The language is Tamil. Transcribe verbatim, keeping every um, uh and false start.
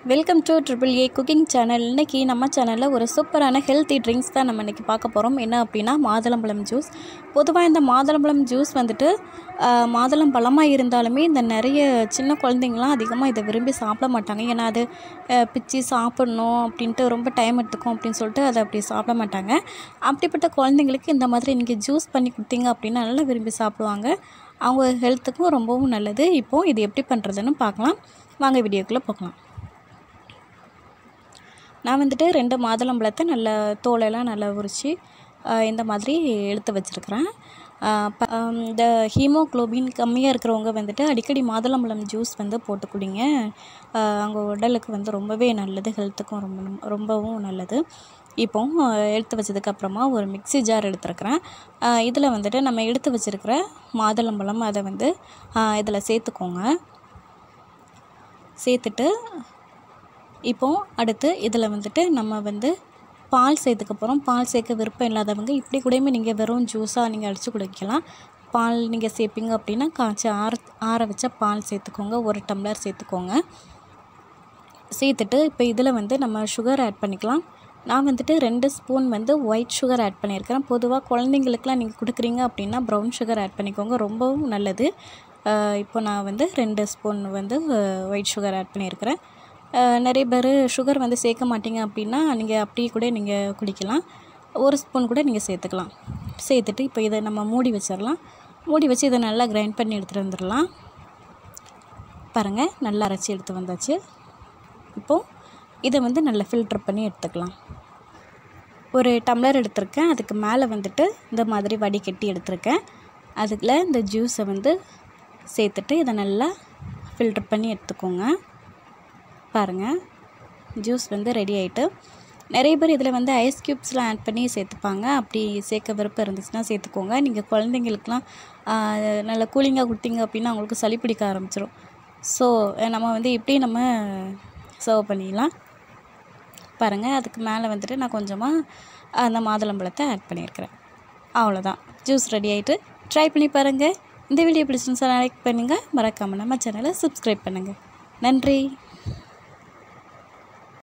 Welcome to triple A cooking channel. இன்றைக்கி நம்ம சேனலில் ஒரு சூப்பரான ஹெல்த்தி ட்ரிங்க்ஸ் தான் நம்ம இன்றைக்கி பார்க்க போகிறோம். என்ன அப்படின்னா மாதுளம்பழம் ஜூஸ். பொதுவாக இந்த மாதுளம்பழம் ஜூஸ் வந்துட்டு மாதுளம் பழமாக இருந்தாலுமே இந்த நிறைய சின்ன குழந்தைங்களாம் அதிகமாக இதை விரும்பி சாப்பிட மாட்டாங்க. ஏன்னா அது பிச்சு சாப்பிட்ணும் அப்படின்ட்டு ரொம்ப டைம் எடுத்துக்கும் அப்படின்னு சொல்லிட்டு அதை அப்படி சாப்பிட மாட்டாங்க. அப்படிப்பட்ட குழந்தைங்களுக்கு இந்த மாதிரி நீங்கள் ஜூஸ் பண்ணி கொடுத்தீங்க அப்படின்னா நல்லா விரும்பி சாப்பிடுவாங்க. அவங்க ஹெல்த்துக்கும் ரொம்பவும் நல்லது. இப்போது இது எப்படி பண்ணுறதுன்னு பார்க்கலாம். வாங்க வீடியோக்குள்ளே போகலாம். நான் வந்துட்டு ரெண்டு மாதுளம்பழத்தை நல்லா தோலெல்லாம் நல்லா உரித்து இந்த மாதிரி எடுத்து வச்சுருக்கிறேன். இந்த ஹீமோக்ளோபின் கம்மியாக இருக்கிறவங்க வந்துட்டு அடிக்கடி மாதுளம்பழம் ஜூஸ் வந்து போட்டு குடிங்க. அவங்க உடலுக்கு வந்து ரொம்பவே நல்லது, ஹெல்த்துக்கும் ரொம்ப ரொம்பவும் நல்லது. இப்போ எடுத்து வச்சதுக்கப்புறமா ஒரு மிக்ஸி ஜார் எடுத்துருக்கிறேன். இதில் வந்துட்டு நம்ம எடுத்து வச்சுருக்கிற மாதுளம்பழம் அதை வந்து இதில் சேர்த்துக்கோங்க. சேர்த்துட்டு இப்போது அடுத்து இதில் வந்துட்டு நம்ம வந்து பால் சேர்த்துக்க போகிறோம். பால் சேர்க்க விருப்பம் இல்லாதவங்க இப்படி கூடயுமே நீங்கள் வெறும் ஜூஸாக நீங்கள் அடித்து குடிக்கலாம். பால் நீங்கள் சேர்ப்பீங்க அப்படின்னா காய்ச்சி ஆற ஆற வச்ச பால் சேர்த்துக்கோங்க. ஒரு டம்ளர் சேர்த்துக்கோங்க. சேர்த்துட்டு இப்போ இதில் வந்து நம்ம சுகர் ஆட் பண்ணிக்கலாம். நான் வந்துட்டு ரெண்டு ஸ்பூன் வந்து ஒயிட் சுகர் ஆட் பண்ணியிருக்கிறேன். பொதுவாக குழந்தைங்களுக்குலாம் நீங்கள் கொடுக்குறீங்க அப்படின்னா ப்ரௌன் சுகர் ஆட் பண்ணிக்கோங்க, ரொம்பவும் நல்லது. இப்போ நான் வந்து ரெண்டு ஸ்பூன் வந்து ஒயிட் சுகர் ஆட் பண்ணியிருக்கிறேன். நிறைய பேர் சுகர் வந்து சேர்க்க மாட்டீங்க அப்படின்னா நீங்கள் அப்படியே கூட நீங்கள் குடிக்கலாம். ஒரு ஸ்பூன் கூட நீங்கள் சேர்த்துக்கலாம். சேர்த்துட்டு இப்போ இதை நம்ம மூடி வச்சிடலாம். மூடி வச்சு இதை நல்லா கிரைண்ட் பண்ணி எடுத்துகிட்டு வந்துடலாம். பாருங்கள், நல்லா அரைச்சி எடுத்து வந்தாச்சு. இப்போது இதை வந்து நல்லா ஃபில்டர் பண்ணி எடுத்துக்கலாம். ஒரு டம்ளர் எடுத்திருக்கேன். அதுக்கு மேலே வந்துட்டு இந்த மாதிரி வடிகட்டி எடுத்திருக்கேன். அதுக்குள்ள இந்த ஜூஸை வந்து சேர்த்துட்டு இதை நல்லா ஃபில்டர் பண்ணி எடுத்துக்கோங்க. பாருங்கள், ஜூஸ் வந்து ரெடி ஆகிட்டு. நிறைய பேர் இதில் வந்து ஐஸ் க்யூப்ஸ்லாம் ஆட் பண்ணி சேர்த்துப்பாங்க. அப்படி சேர்க்க விருப்பம் இருந்துச்சுன்னா சேர்த்துக்கோங்க. நீங்கள் குழந்தைங்களுக்குலாம் நல்லா கூலிங்காக கொடுத்தீங்க அப்படின்னா அவங்களுக்கு சளி பிடிக்க ஆரம்பிச்சிடும். ஸோ நம்ம வந்து இப்படி நம்ம சர்வ் பண்ணிடலாம். பாருங்கள், அதுக்கு மேலே வந்துட்டு நான் கொஞ்சமாக அந்த மாதுளம்பழத்தை ஆட் பண்ணியிருக்கிறேன். அவ்வளோதான், ஜூஸ் ரெடி ஆகிட்டு. ட்ரை பண்ணி பாருங்கள். இந்த வீடியோ பிடிச்சிருந்துச்சா லைக் பண்ணுங்கள். மறக்காமல் நம்ம சேனலை சப்ஸ்கிரைப் பண்ணுங்கள். நன்றி.